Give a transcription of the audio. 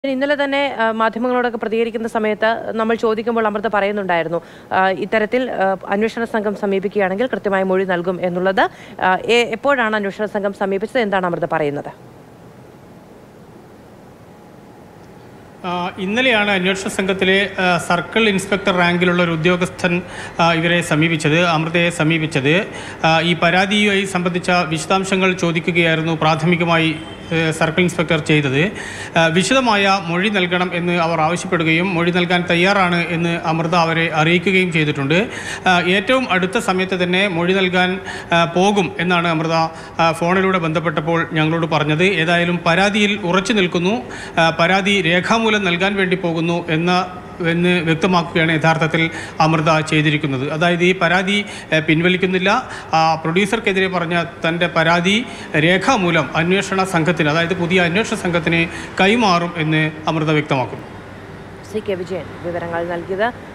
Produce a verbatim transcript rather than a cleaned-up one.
ഇന്നലെ തന്നെ മാധ്യമങ്ങളോടൊക്കെ പ്രതികരിക്കുന്ന സമയത്ത് നമ്മൾ ചോദിക്കുമ്പോൾ അമൃത പറയുന്നുണ്ടായിരുന്നു ഇത്തരത്തിൽ അന്വേഷണ സംഘം സമീപിക്കുകയാണെങ്കിൽ കൃത്യമായ മൊഴി നൽകും എന്നുള്ളത്. എപ്പോഴാണ് അന്വേഷണ സംഘം സമീപിച്ചത്? എന്താണ് അമൃത പറയുന്നത്? ഇന്നലെയാണ് അന്വേഷണ സംഘത്തിലെ സർക്കിൾ ഇൻസ്പെക്ടർ റാങ്കിലുള്ള ഒരു ഉദ്യോഗസ്ഥൻ ഇവരെ സമീപിച്ചത്, അമൃതയെ സമീപിച്ചത്. ഈ പരാതിയുമായി സംബന്ധിച്ച വിശദാംശങ്ങൾ ചോദിക്കുകയായിരുന്നു പ്രാഥമികമായി സർക്കിൾ ഇൻസ്പെക്ടർ ചെയ്തത്. വിശദമായ മൊഴി നൽകണം എന്ന് അവർ ആവശ്യപ്പെടുകയും മൊഴി നൽകാൻ തയ്യാറാണ് എന്ന് അമൃത അവരെ അറിയിക്കുകയും ചെയ്തിട്ടുണ്ട്. ഏറ്റവും അടുത്ത സമയത്ത് തന്നെ മൊഴി നൽകാൻ പോകും എന്നാണ് അമൃത ഫോണിലൂടെ ബന്ധപ്പെട്ടപ്പോൾ ഞങ്ങളോട് പറഞ്ഞത്. ഏതായാലും പരാതിയിൽ ഉറച്ചു നിൽക്കുന്നു, പരാതി രേഖാമൂലം നൽകാൻ വേണ്ടി പോകുന്നു എന്ന എന്ന് വ്യക്തമാക്കുകയാണ് യഥാർത്ഥത്തിൽ അമൃത ചെയ്തിരിക്കുന്നത്. അതായത് ഈ പരാതി പിൻവലിക്കുന്നില്ല, പ്രൊഡ്യൂസർക്കെതിരെ പറഞ്ഞ തൻ്റെ പരാതി രേഖാമൂലം അന്വേഷണ സംഘത്തിന്, അതായത് പുതിയ അന്വേഷണ സംഘത്തിന് കൈമാറും എന്ന് അമൃത വ്യക്തമാക്കുന്നു. ശ്രീ കെ വിജയൻ വിവരങ്ങൾ നൽകിയത്.